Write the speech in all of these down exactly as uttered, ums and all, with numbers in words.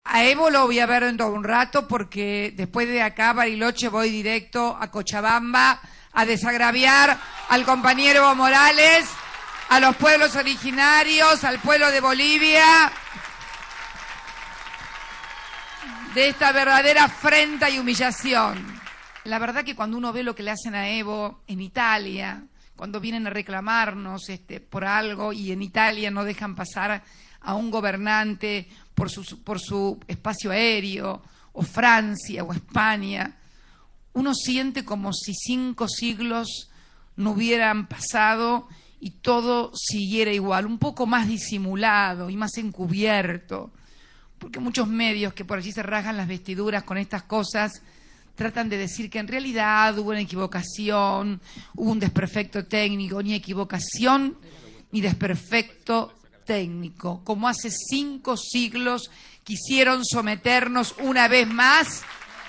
A Evo lo voy a ver dentro de un rato porque después de acá, Bariloche, voy directo a Cochabamba a desagraviar al compañero Evo Morales, a los pueblos originarios, al pueblo de Bolivia, de esta verdadera afrenta y humillación. La verdad que cuando uno ve lo que le hacen a Evo en Italia, cuando vienen a reclamarnos este, por algo y en Italia no dejan pasar a un gobernante por su, por su espacio aéreo, o Francia o España, uno siente como si cinco siglos no hubieran pasado y todo siguiera igual, un poco más disimulado y más encubierto, porque muchos medios que por allí se rasgan las vestiduras con estas cosas tratan de decir que en realidad hubo una equivocación, hubo un desperfecto técnico, ni equivocación ni desperfecto técnico, como hace cinco siglos quisieron someternos una vez más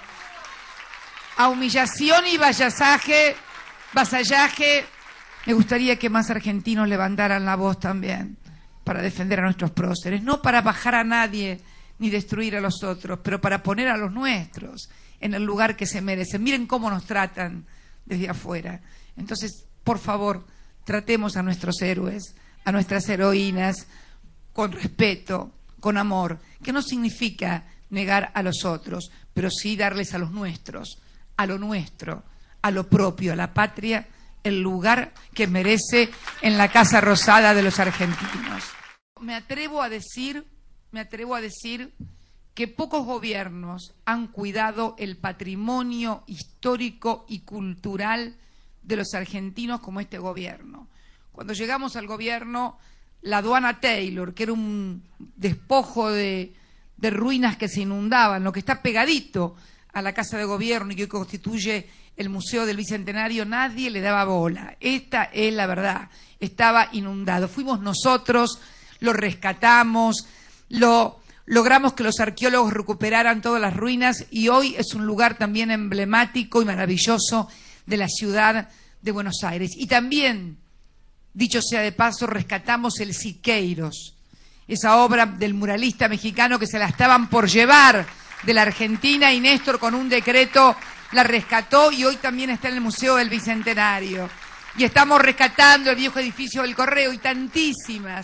a humillación y vasallaje, vasallaje. Me gustaría que más argentinos levantaran la voz también para defender a nuestros próceres, no para bajar a nadie ni destruir a los otros, pero para poner a los nuestros en el lugar que se merecen. Miren cómo nos tratan desde afuera. Entonces, por favor, tratemos a nuestros héroes, a nuestras heroínas, con respeto, con amor, que no significa negar a los otros, pero sí darles a los nuestros, a lo nuestro, a lo propio, a la patria, el lugar que merece en la Casa Rosada de los argentinos. Me atrevo a decir, me atrevo a decir que pocos gobiernos han cuidado el patrimonio histórico y cultural de los argentinos como este gobierno. Cuando llegamos al gobierno, la aduana Taylor, que era un despojo de, de ruinas que se inundaban, lo que está pegadito a la Casa de Gobierno y que constituye el Museo del Bicentenario, nadie le daba bola. Esta es la verdad, estaba inundado. Fuimos nosotros, lo rescatamos, lo logramos que los arqueólogos recuperaran todas las ruinas y hoy es un lugar también emblemático y maravilloso de la ciudad de Buenos Aires. Y también, dicho sea de paso, rescatamos el Siqueiros, esa obra del muralista mexicano que se la estaban por llevar de la Argentina y Néstor con un decreto la rescató y hoy también está en el Museo del Bicentenario. Y estamos rescatando el viejo edificio del Correo y tantísimas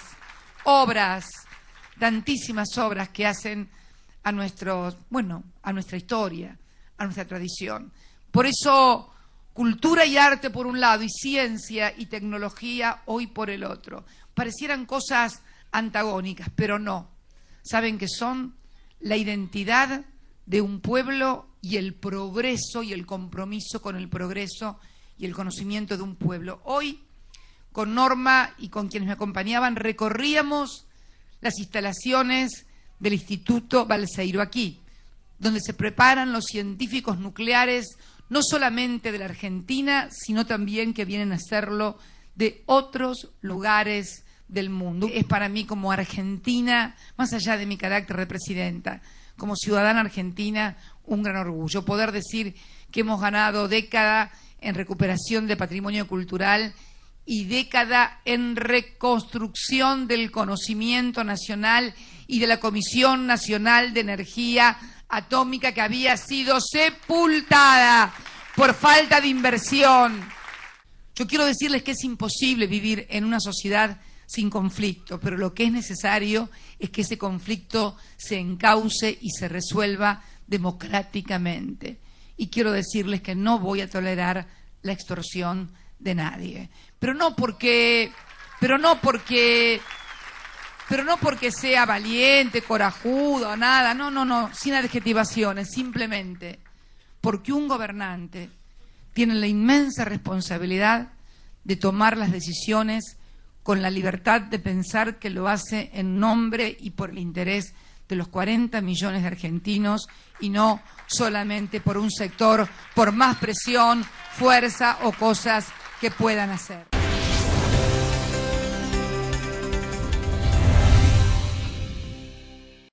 obras, tantísimas obras que hacen a nuestros, bueno, a nuestra historia, a nuestra tradición. Por eso, cultura y arte por un lado y ciencia y tecnología hoy por el otro. Parecieran cosas antagónicas, pero no. ¿Saben qué son? La identidad de un pueblo y el progreso y el compromiso con el progreso y el conocimiento de un pueblo. Hoy, con Norma y con quienes me acompañaban, recorríamos las instalaciones del Instituto Balseiro aquí, donde se preparan los científicos nucleares no solamente de la Argentina, sino también que vienen a hacerlo de otros lugares del mundo. Es para mí como argentina, más allá de mi carácter de presidenta, como ciudadana argentina, un gran orgullo poder decir que hemos ganado década en recuperación de patrimonio cultural y década en reconstrucción del conocimiento nacional y de la Comisión Nacional de Energía Atómica que había sido sepultada por falta de inversión. Yo quiero decirles que es imposible vivir en una sociedad sin conflicto, pero lo que es necesario es que ese conflicto se encauce y se resuelva democráticamente. Y quiero decirles que no voy a tolerar la extorsión de nadie. Pero no porque, pero no porque, pero no porque sea valiente, corajudo, nada, no, no, no, sin adjetivaciones, simplemente porque un gobernante tiene la inmensa responsabilidad de tomar las decisiones con la libertad de pensar que lo hace en nombre y por el interés de los cuarenta millones de argentinos y no solamente por un sector, por más presión, fuerza o cosas que puedan hacer.